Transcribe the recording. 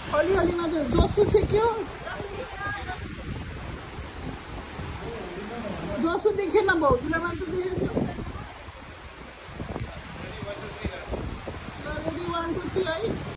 अलि अलि मात्रै जसो चाहिँ के हो जसो देखेन भाउजूलाई मात्र देखेको रेडी 1 2 3 है